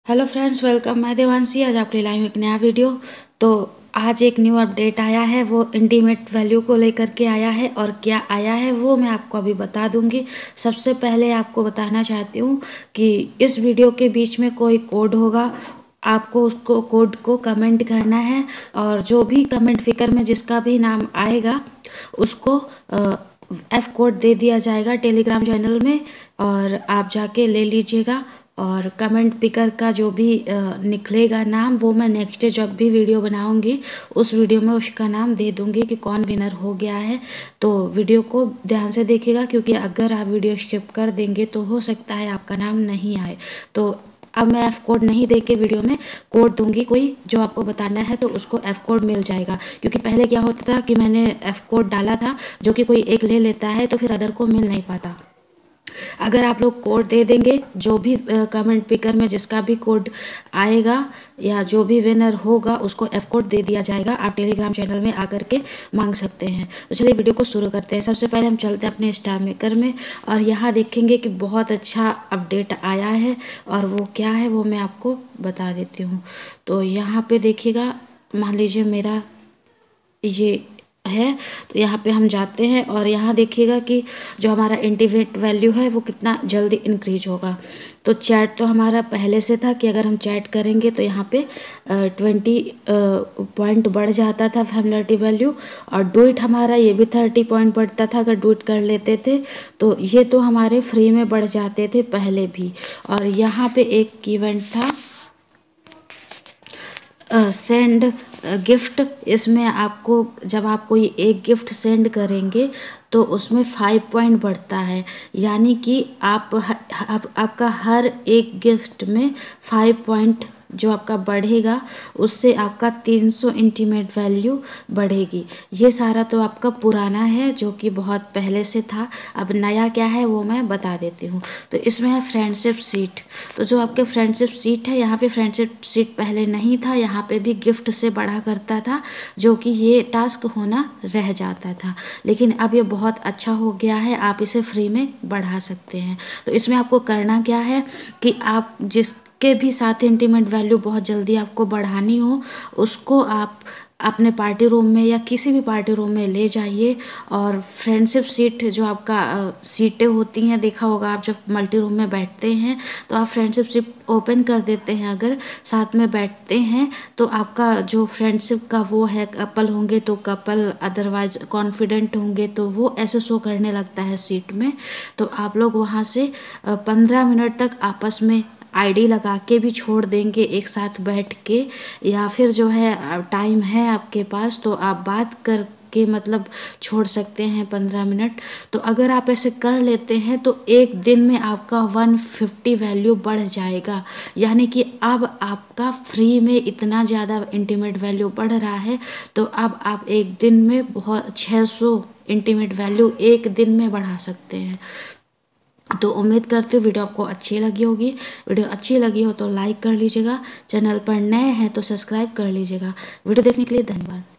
Hello friends, welcome. मैं देवांशी आज आपके लिए लाई हूँ एक नया वीडियो। तो आज एक न्यू अपडेट आया है, वो इंटीमेट वैल्यू को लेकर के आया है और क्या आया है वो मैं आपको अभी बता दूंगी। सबसे पहले आपको बताना चाहती हूँ कि इस वीडियो के बीच में कोई कोड होगा, आपको उसको कोड को कमेंट करना है और जो भी कमेंट फिकर में जिसका भी नाम आएगा उसको एफ कोड दे दिया जाएगा टेलीग्राम चैनल में और आप जाके ले लीजिएगा। और कमेंट पिकर का जो भी निकलेगा नाम वो मैं नेक्स्ट डे जब भी वीडियो बनाऊंगी उस वीडियो में उसका नाम दे दूंगी कि कौन विनर हो गया है। तो वीडियो को ध्यान से देखिएगा, क्योंकि अगर आप वीडियो स्किप कर देंगे तो हो सकता है आपका नाम नहीं आए। तो अब मैं एफ कोड नहीं दे के वीडियो में कोड दूंगी कोई जो आपको बताना है, तो उसको एफ कोड मिल जाएगा। क्योंकि पहले क्या होता था कि मैंने एफ कोड डाला था जो कि कोई एक ले लेता है तो फिर अदर को मिल नहीं पाता। अगर आप लोग कोड दे देंगे, जो भी कमेंट पिकर में जिसका भी कोड आएगा या जो भी विनर होगा उसको एफ कोड दे दिया जाएगा। आप टेलीग्राम चैनल में आकर के मांग सकते हैं। तो चलिए वीडियो को शुरू करते हैं। सबसे पहले हम चलते हैं अपने स्टार मेकर में और यहाँ देखेंगे कि बहुत अच्छा अपडेट आया है और वो क्या है वो मैं आपको बता देती हूँ। तो यहाँ पे देखिएगा, मान लीजिए मेरा ये है, तो यहाँ पे हम जाते हैं और यहाँ देखिएगा कि जो हमारा इंटीमेट वैल्यू है वो कितना जल्दी इंक्रीज होगा। तो चैट तो हमारा पहले से था कि अगर हम चैट करेंगे तो यहाँ पे 20 पॉइंट बढ़ जाता था फैमिलियरिटी वैल्यू, और डुइट हमारा ये भी 30 पॉइंट बढ़ता था अगर डुइट कर लेते थे। तो ये तो हमारे फ्री में बढ़ जाते थे पहले भी। और यहाँ पे एक इवेंट था सेंड गिफ्ट। इसमें आपको जब आप कोई एक गिफ्ट सेंड करेंगे तो उसमें 5 पॉइंट बढ़ता है, यानी कि आपका हर एक गिफ्ट में 5 पॉइंट जो आपका बढ़ेगा उससे आपका 300 इंटीमेट वैल्यू बढ़ेगी। ये सारा तो आपका पुराना है जो कि बहुत पहले से था। अब नया क्या है वो मैं बता देती हूँ। तो इसमें है फ्रेंडशिप सीट। तो जो आपके फ्रेंडशिप सीट है, यहाँ पे फ्रेंडशिप सीट पहले नहीं था, यहाँ पे भी गिफ्ट से बढ़ा करता था जो कि ये टास्क होना रह जाता था। लेकिन अब ये बहुत अच्छा हो गया है, आप इसे फ्री में बढ़ा सकते हैं। तो इसमें आपको करना क्या है कि आप जिसके भी साथ इंटीमेट वैल्यू बहुत जल्दी आपको बढ़ानी हो उसको आप अपने पार्टी रूम में या किसी भी पार्टी रूम में ले जाइए और फ्रेंडशिप सीट जो आपका सीटें होती हैं, देखा होगा आप जब मल्टी रूम में बैठते हैं तो आप फ्रेंडशिप सीट ओपन कर देते हैं, अगर साथ में बैठते हैं तो आपका जो फ्रेंडशिप का वो है, कपल होंगे तो कपल, अदरवाइज कॉन्फिडेंट होंगे तो वो ऐसे शो करने लगता है सीट में। तो आप लोग वहाँ से 15 मिनट तक आपस में आईडी लगा के भी छोड़ देंगे एक साथ बैठ के, या फिर जो है टाइम है आपके पास तो आप बात करके मतलब छोड़ सकते हैं 15 मिनट। तो अगर आप ऐसे कर लेते हैं तो एक दिन में आपका 150 वैल्यू बढ़ जाएगा, यानी कि अब आपका फ्री में इतना ज़्यादा इंटीमेट वैल्यू बढ़ रहा है। तो अब आप एक दिन में बहुत 600 इंटीमेट वैल्यू एक दिन में बढ़ा सकते हैं। तो उम्मीद करते हो वीडियो आपको अच्छी लगी होगी। वीडियो अच्छी लगी हो तो लाइक कर लीजिएगा, चैनल पर नए हैं तो सब्सक्राइब कर लीजिएगा। वीडियो देखने के लिए धन्यवाद।